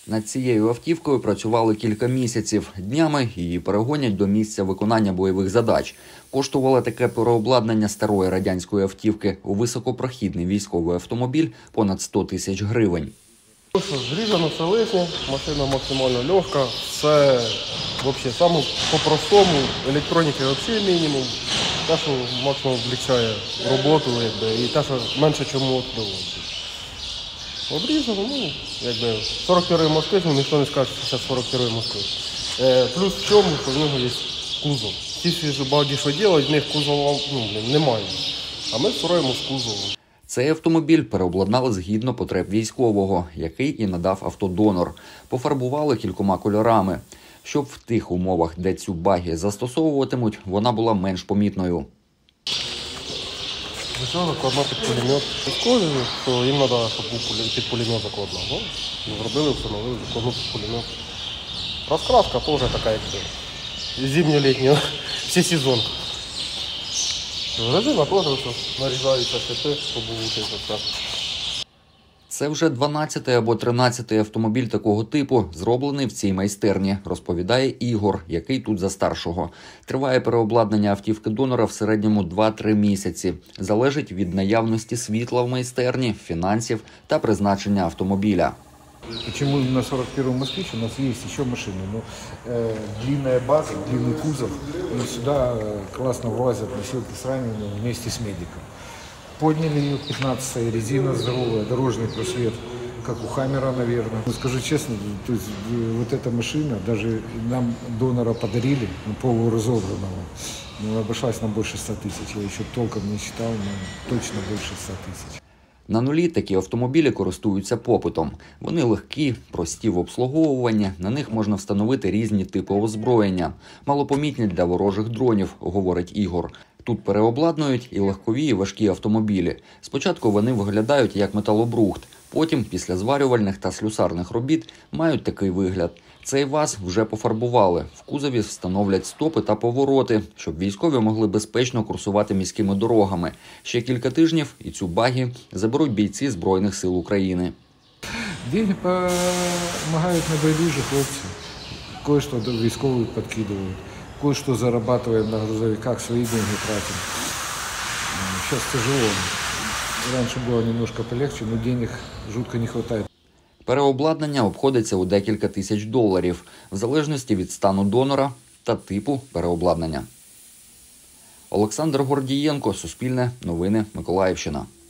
Над цією автівкою працювали кілька місяців. Днями її перегонять до місця виконання бойових задач. Коштувало таке переобладнання старої радянської автівки у високопрохідний військовий автомобіль понад 100 тисяч гривень. Зрізано все лишнє, машина максимально легка, все взагалі саме по-простому, електроніки взагалі мінімум, те, що максимум облегчає роботу, і те, що менше чому відкривається. Обрізано, 41 москвич, ніхто не скаже, що це 41 москвич. Плюс в чому, що в нього є кузов. Ті ж баги, що роблять, в них кузова немає, а ми строїмо з кузовом. Цей автомобіль переобладнали згідно потреб військового, який і надав автодонор. Пофарбували кількома кольорами, щоб в тих умовах, де цю багі застосовуватимуть, вона була менш помітною. Звичайно, закладна під пулемет. Військові, що їм треба, щоб був під пулемет закладна. Зробили, встановили закладну під пулемет. Розкраска теж така, як зимньо-літня, всі сезон. Резина теж нарізається шипи, щоб вилучити все. Це вже 12-й або 13-й автомобіль такого типу, зроблений в цій майстерні, розповідає Ігор, який тут за старшого. Триває переобладнання автівки донора в середньому 2-3 місяці. Залежить від наявності світла в майстерні, фінансів та призначення автомобіля. Почему на 41-м «Москвич» у нас есть еще машины, длинная база, длинный кузов, и сюда классно влазят носилки с ранеными вместе с медиком. Подняли ее, 15-я резина здоровая, дорожный просвет, как у «Хаммера», наверное. Скажу честно, то есть вот эта машина, даже нам донора подарили, полуразобранного, обошлась нам больше 100 тысяч. Я еще толком не считал, но точно больше 100 тысяч. На нулі такі автомобілі користуються попитом. Вони легкі, прості в обслуговуванні, на них можна встановити різні типи озброєння. Малопомітні для ворожих дронів, говорить Ігор. Тут переобладнують і легкові, і важкі автомобілі. Спочатку вони виглядають як металобрухт, потім, після зварювальних та слюсарних робіт, мають такий вигляд. Цей ВАЗ вже пофарбували. В кузові встановлять стопи та повороти, щоб військові могли безпечно курсувати міськими дорогами. Ще кілька тижнів і цю багі заберуть бійці Збройних сил України. Деньги допомагають небайдужі хлопці. Кое-що до військових підкидують, кое-що зарабатываем на грузовиках, свої деньги тратимо. Зараз тяжело. Раніше було немножко полегче, но денег жутко не вистачає. Переобладнання обходиться у декілька тисяч доларів, в залежності від стану донора та типу переобладнання. Олександр Гордієнко, Суспільне, Новини, Миколаївщина.